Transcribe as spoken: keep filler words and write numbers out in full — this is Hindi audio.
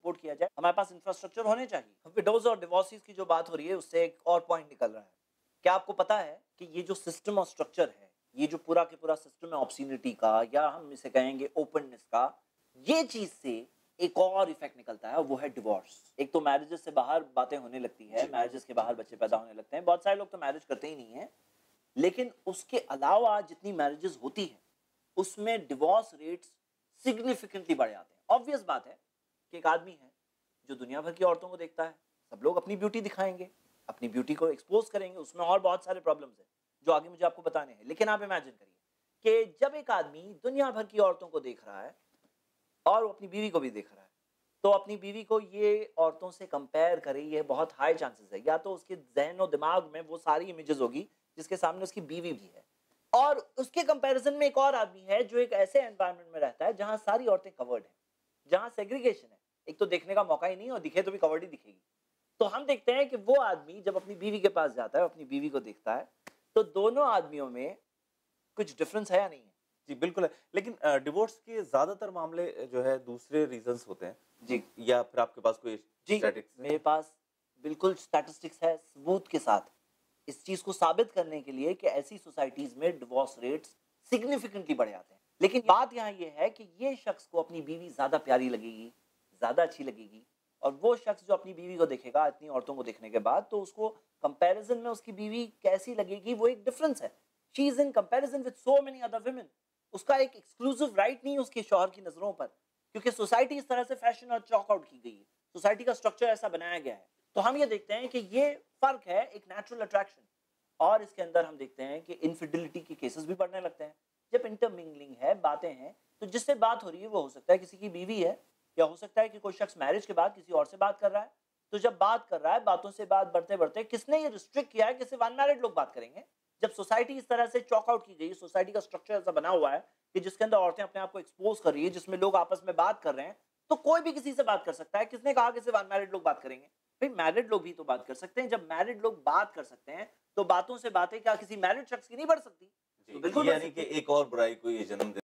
सपोर्ट किया जाए, हमारे पास इंफ्रास्ट्रक्चर होने चाहिए। विडोज और डिवोर्सेस की जो बात हो रही है उससे एक और पॉइंट निकल रहा है। क्या आपको पता है कि ये जो सिस्टम और स्ट्रक्चर है, ये जो पूरा के पूरा सिस्टम है ऑब्ससीनिटी का, या हम इसे कहेंगे ओपननेस का, ये चीज से एक और इफेक्ट निकलता है, वो है डिवोर्स। एक तो मैरिजेस से बाहर बातें होने लगती है, मैरिजेस के बाहर बच्चे पैदा होने लगते हैं। बहुत सारे लोग तो मैरिज करते ही नहीं है, लेकिन उसके अलावा जितनी मैरिजेस होती है उसमें डिवोर्स रेट्स सिग्निफिकेंटली बढ़ जाते हैं। ऑब्वियस बात है कि एक आदमी है जो दुनिया भर की औरतों को देखता है, सब लोग अपनी ब्यूटी दिखाएंगे, अपनी ब्यूटी को एक्सपोज करेंगे, उसमें और बहुत सारे प्रॉब्लम्स हैं जो आगे मुझे आपको बताने हैं। लेकिन आप इमेजिन करिए कि जब एक आदमी दुनिया भर की औरतों को देख रहा है और वो अपनी बीवी को भी देख रहा है, तो अपनी बीवी को ये औरतों से कंपेयर करे, ये बहुत हाई चांसेस है या तो उसके जहन और दिमाग में वो सारी इमेजेस होगी जिसके सामने उसकी बीवी भी है, और उसके कंपैरिजन में एक और आदमी है जो एक ऐसे एनवायरनमेंट में रहता है जहां सारी औरतें कवर्ड हैं, जहां सेग्रीगेशन है, एक तो देखने का मौका ही नहीं और दिखे तो भी कवर्ड ही दिखेगी। तो हम देखते हैं कि वो आदमी जब अपनी बीवी के पास जाता है, अपनी बीवी को देखता है, तो दोनों आदमियों में कुछ डिफरेंस है या नहीं है? जी बिल्कुल है, लेकिन डिवोर्स के ज्यादातर मामले जो है दूसरे रीजंस होते हैं जी, या फिर आपके पास कोई जी स्टैटिस्टिक्स? मेरे पास बिल्कुल स्टैटिस्टिक्स है सबूत के साथ, इस चीज को साबित करने के लिए कि ऐसी सोसाइटीज में डिवोर्स रेट्स सिग्निफिकेंटली बढ़ जाते हैं। लेकिन बात यहाँ ये है कि ये शख्स को अपनी बीवी ज्यादा प्यारी लगेगी, ज्यादा अच्छी लगेगी, और वो शख्स जो अपनी बीवी को देखेगा इतनी औरतों को देखने के बाद, तो उसको कंपैरिजन में उसकी बीवी कैसी लगेगी वो एक डिफरेंस है। She is in comparison with so many other women. उसका एक एक्सक्लूसिव राइट नहीं है उसके शौहर की नजरों पर, क्योंकि सोसाइटी इस तरह से फैशन और चॉक आउट की गई है, सोसाइटी का स्ट्रक्चर ऐसा बनाया गया है। तो हम ये देखते हैं कि ये फर्क है एक नेचुरल अट्रैक्शन, और इसके अंदर हम देखते हैं कि इनफिडिलिटी के केसेस भी बढ़ने लगते हैं। जब इंटरमिंगलिंग है, बातें हैं, तो जिससे बात हो रही है वो हो सकता है किसी की बीवी है, या हो सकता है कि कोई शख्स मैरिज के बाद किसी और से बात कर रहा है। तो जब बात कर रहा है, बातों से बात बढ़ते बढ़ते किसने ये रिस्ट्रिक्ट किया है कि सिर्फ अनमैरिड लोग बात करेंगे? जब सोसाइटी इस तरह से चॉक आउट की गई, सोसाइटी का स्ट्रक्चर ऐसा बना हुआ है कि जिसके अंदर औरतें अपने आप को एक्सपोज कर रही है, जिसमें लोग आपस में बात कर रहे हैं, तो कोई भी किसी से बात कर सकता है। किसने कहा कि सिर्फ अनमैरिड लोग बात करेंगे? भाई मैरिड लोग भी तो बात कर सकते हैं। जब मैरिड लोग बात कर सकते हैं तो बातों से बातें क्या किसी मैरिड शख्स की नहीं बढ़ सकती? तो बिल्कुल बढ़ यानी सकती कि है। एक और बुराई को ये जन्म